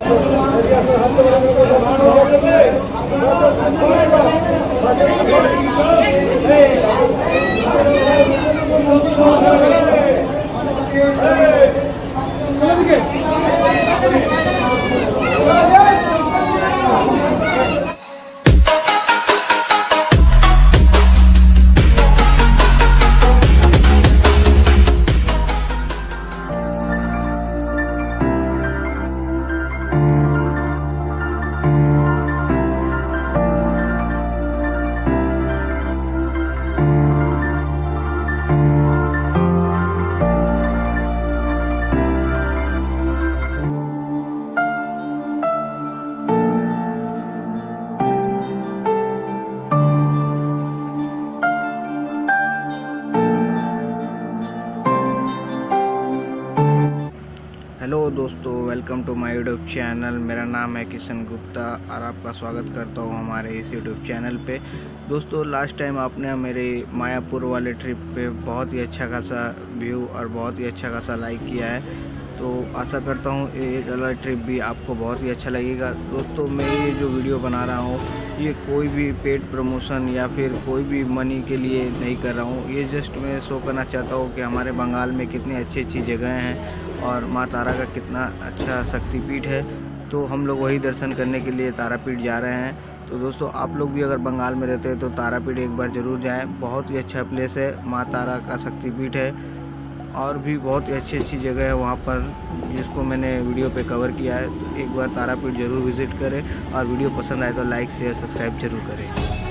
Hello दोस्तों, welcome to my YouTube channel. मेरा नाम है किशन गुप्ता और आपका स्वागत करता हूं हमारे इस यूट्यूब चैनल पे। दोस्तों, लास्ट टाइम आपने मेरे मायापुर वाले ट्रिप पे बहुत ही अच्छा खासा व्यू और बहुत ही अच्छा खासा लाइक किया है, तो आशा करता हूं ये वाला ट्रिप भी आपको बहुत ही अच्छा लगेगा। दोस्तों, मैं ये जो वीडियो बना रहा हूँ ये कोई भी पेड प्रमोशन या फिर कोई भी मनी के लिए नहीं कर रहा हूँ। ये जस्ट मैं शो करना चाहता हूँ कि हमारे बंगाल में कितनी अच्छी अच्छी जगह हैं और माँ तारा का कितना अच्छा शक्तिपीठ है। तो हम लोग वही दर्शन करने के लिए तारापीठ जा रहे हैं। तो दोस्तों, आप लोग भी अगर बंगाल में रहते हैं तो तारापीठ एक बार ज़रूर जाएं। बहुत ही अच्छा प्लेस है, माँ तारा का शक्तिपीठ है और भी बहुत ही अच्छी अच्छी जगह है वहाँ पर, जिसको मैंने वीडियो पे कवर किया है। तो एक बार तारापीठ ज़रूर विज़िट करें और वीडियो पसंद आए तो लाइक शेयर सब्सक्राइब जरूर करें।